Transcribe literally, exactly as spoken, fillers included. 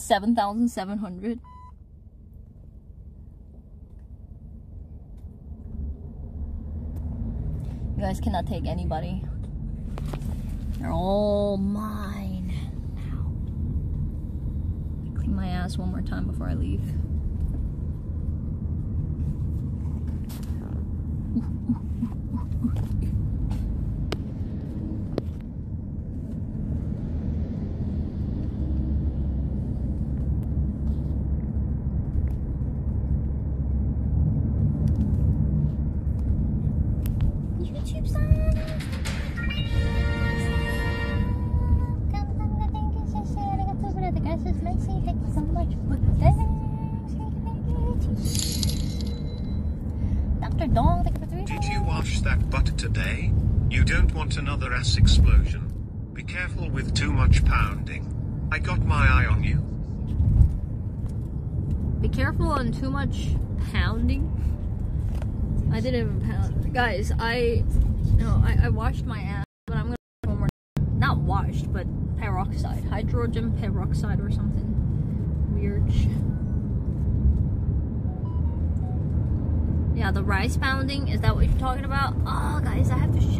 seven thousand seven hundred. You guys cannot take anybody. They're all mine. Ow. Clean my ass one more time before I leave. YouTube song. Thank you so much. Doctor Dong, thank you for three. Did you wash that butt today? You don't want another ass explosion. Be careful with too much pounding. I got my eye on you. Be careful on too much pounding. I didn't even pound. Guys, I no, I, I washed my ass, but I'm gonna do one more time. Not washed, but peroxide. Hydrogen peroxide or something. Weird shit. Yeah, the rice pounding, is that what you're talking about? Oh guys, I have to